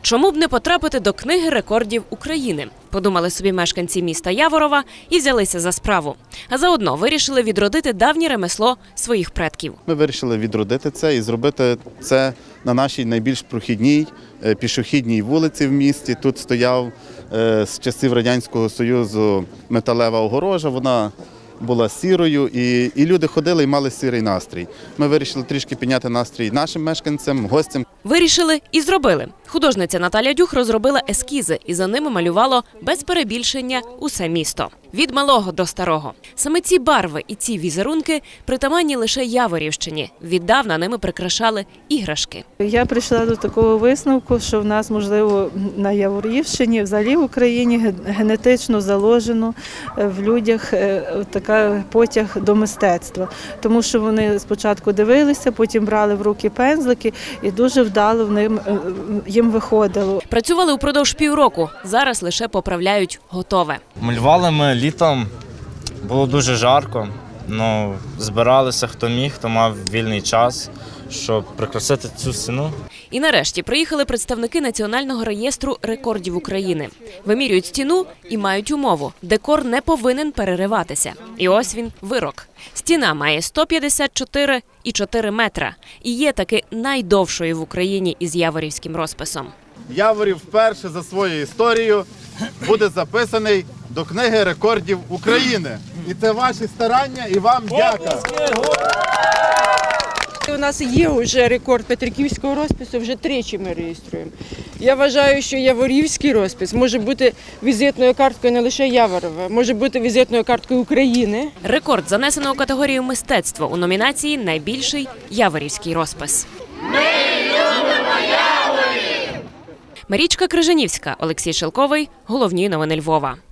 Чому б не потрапити до книги рекордів України? Подумали собі мешканці міста Яворова і взялися за справу. А заодно вирішили відродити давнє ремесло своїх предків. Ми вирішили відродити це і зробити це на нашій найбільш прохідній пішохідній вулиці в місті. Тут стояв з часів Радянського Союзу металева огорожа, вона була сірою, і люди ходили і мали сірий настрій. Ми вирішили трішки підняти настрій нашим мешканцям, гостям. Вирішили і зробили. Художниця Наталя Дюх розробила ескізи і за ними малювало без перебільшення усе місто. Від малого до старого. Саме ці барви і ці візерунки притаманні лише Яворівщині. Віддавна ними прикрашали іграшки. Я прийшла до такого висновку, що в нас, можливо, на Яворівщині, взагалі в Україні генетично заложено в людях така потяг до мистецтва. Тому що вони спочатку дивилися, потім брали в руки пензлики і дуже вдало їм виходило. Працювали упродовж півроку, зараз лише поправляють готове. Малювали ми літом, було дуже жарко, але збиралися хто міг, хто мав вільний час, щоб прикрасити цю стіну. І нарешті приїхали представники Національного реєстру рекордів України. Вимірюють стіну і мають умову – декор не повинен перериватися. І ось він – вирок. Стіна має 154,4 метра і є таки найдовшою в Україні із яворівським розписом. Яворів вперше за свою історію буде записаний до книги рекордів України. І це ваші старання і вам дяка. У нас є вже рекорд петриківського розпису, вже тричі ми реєструємо. Я вважаю, що яворівський розпис може бути візитною карткою не лише Яворова, може бути візитною карткою України. Рекорд занесено у категорію «Мистецтво» у номінації «Найбільший яворівський розпис». Ми любимо Яворів! Марічка Крижанівська, Олексій Шелковий. Головні новини Львова.